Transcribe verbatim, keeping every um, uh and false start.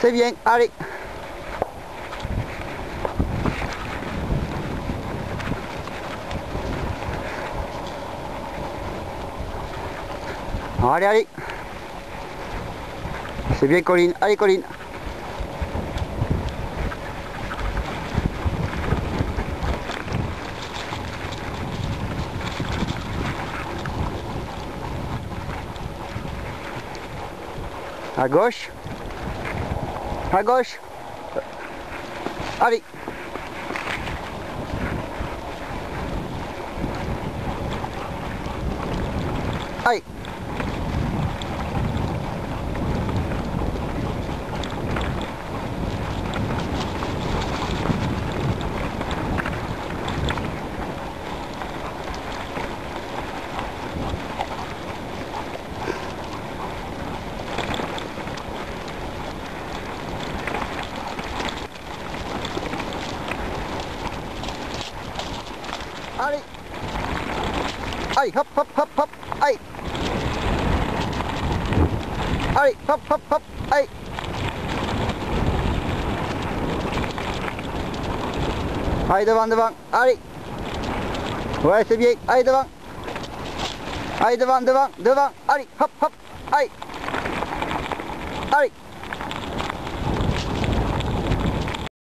C'est bien, allez. Allez, allez. C'est bien, Colline. Allez, Colline. À gauche. À gauche. Allez. Allez. Allez. Allez, hop, hop, hop, hop. Allez. Allez, hop, hop, hop. Allez. Allez, devant, devant. Allez. Ouais, c'est bien. Allez, devant. Allez, devant, devant, devant. Allez, hop, hop. Allez.